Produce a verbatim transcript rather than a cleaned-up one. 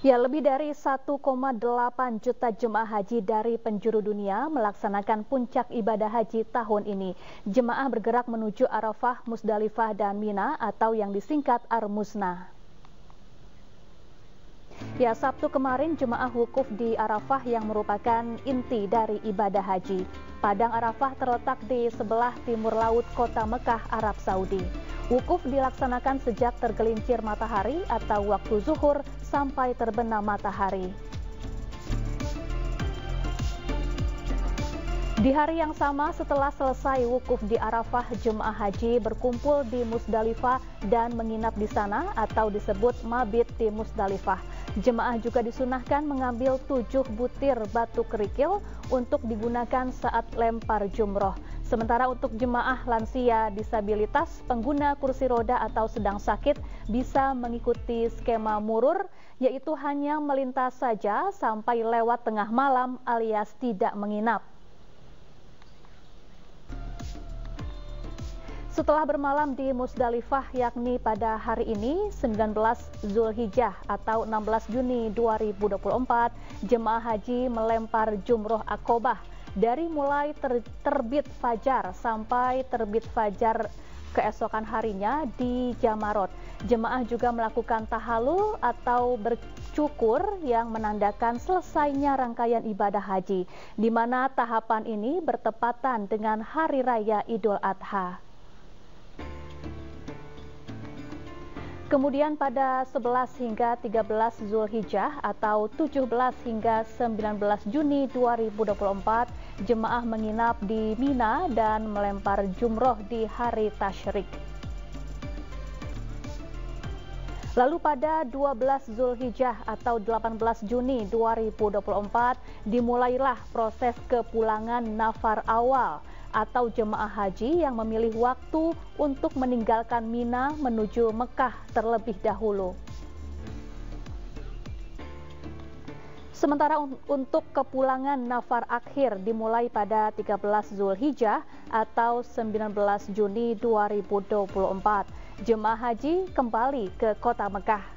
Ya, lebih dari satu koma delapan juta jemaah haji dari penjuru dunia melaksanakan puncak ibadah haji tahun ini. Jemaah bergerak menuju Arafah, Musdalifah, dan Mina atau yang disingkat Ar-Musna. Ya, Sabtu kemarin jemaah wukuf di Arafah yang merupakan inti dari ibadah haji. Padang Arafah terletak di sebelah timur laut kota Mekah, Arab Saudi. Wukuf dilaksanakan sejak tergelincir matahari atau waktu zuhur sampai terbenam matahari. Di hari yang sama setelah selesai wukuf di Arafah, jemaah haji berkumpul di Musdalifah dan menginap di sana atau disebut mabit di Musdalifah. Jemaah juga disunahkan mengambil tujuh butir batu kerikil untuk digunakan saat lempar jumroh. Sementara untuk jemaah lansia, disabilitas, pengguna kursi roda atau sedang sakit bisa mengikuti skema murur, yaitu hanya melintas saja sampai lewat tengah malam alias tidak menginap. Setelah bermalam di Musdalifah yakni pada hari ini sembilan belas Zulhijjah atau enam belas Juni dua ribu dua puluh empat, jemaah haji melempar jumroh Aqobah dari mulai ter terbit fajar sampai terbit fajar keesokan harinya di Jamarot. Jemaah juga melakukan tahalul atau bercukur yang menandakan selesainya rangkaian ibadah haji, di mana tahapan ini bertepatan dengan Hari Raya Idul Adha. Kemudian pada sebelas hingga tiga belas Zulhijjah atau tujuh belas hingga sembilan belas Juni dua ribu dua puluh empat, jemaah menginap di Mina dan melempar jumroh di hari tasyrik. Lalu pada dua belas Zulhijjah atau delapan belas Juni dua ribu dua puluh empat dimulailah proses kepulangan nafar awal atau jemaah haji yang memilih waktu untuk meninggalkan Mina menuju Mekah terlebih dahulu. Sementara untuk kepulangan nafar akhir dimulai pada tiga belas Zulhijjah atau sembilan belas Juni dua ribu dua puluh empat. Jemaah haji kembali ke kota Mekah.